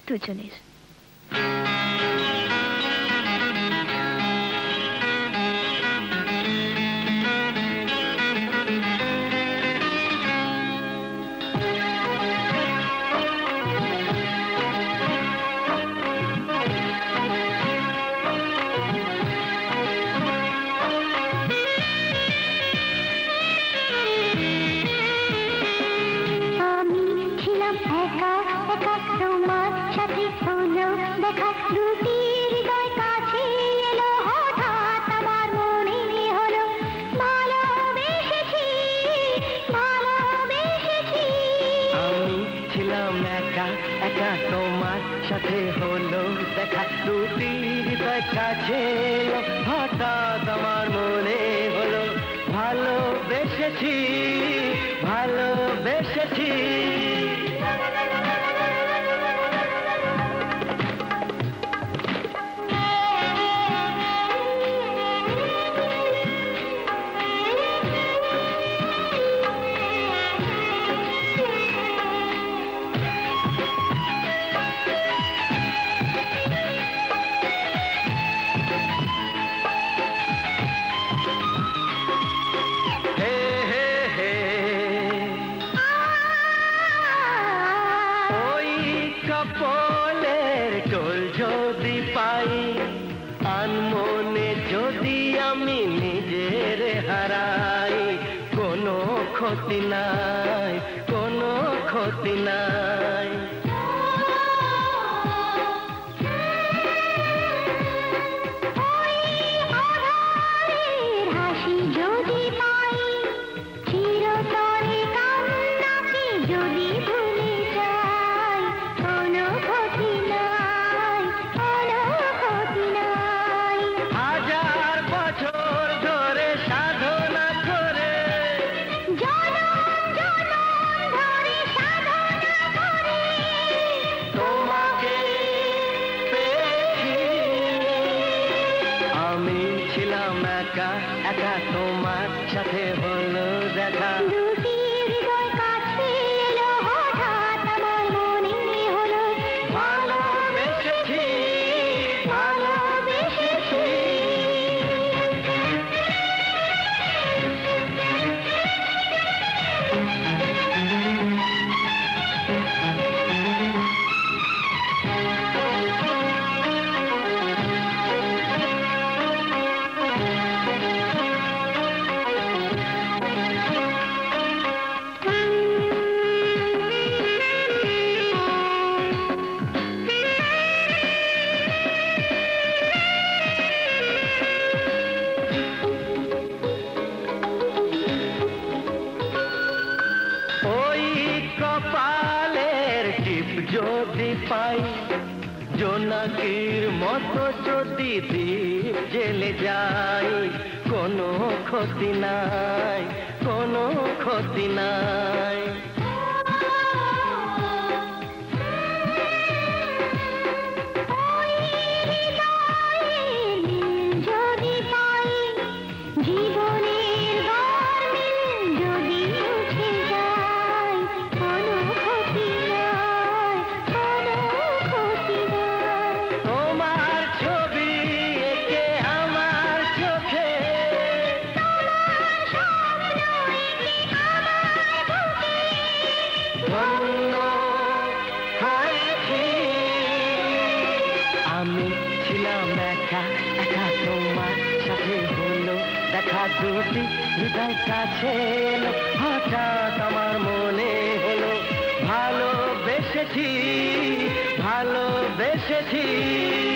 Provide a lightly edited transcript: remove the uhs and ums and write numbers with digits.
দুজনের। সাথে হলো দেখা দুটি হৃদয় কাছে এলো হঠাৎ আমার মনে হলো ভালোবেসেছি ভালোবেসেছি। কপলের টোল যদি পাই আনমনে যদি আমি নিজের হারাই কোনো ক্ষতি নাই কোনো ক্ষতি নাই। একা তোমার সাথে হলো দেখা দুটি হৃদয় কাছে এলো হঠাৎ আমার মনে হলো ভালোবেসেছি ভালোবেসেছি। কপালের টিপ যদি পাই জোনাকির মতো যদি দ্বীপ জেলে যাই কোনো ক্ষতি নাই কোনো ক্ষতি নাই। আমি ছিলাম একা একা তোমার সাথে হলো দেখা দুটি হৃদয় কাছে এলো হঠাৎ আমার মনে হলো ভালোবেসেছি ভালোবেসেছি।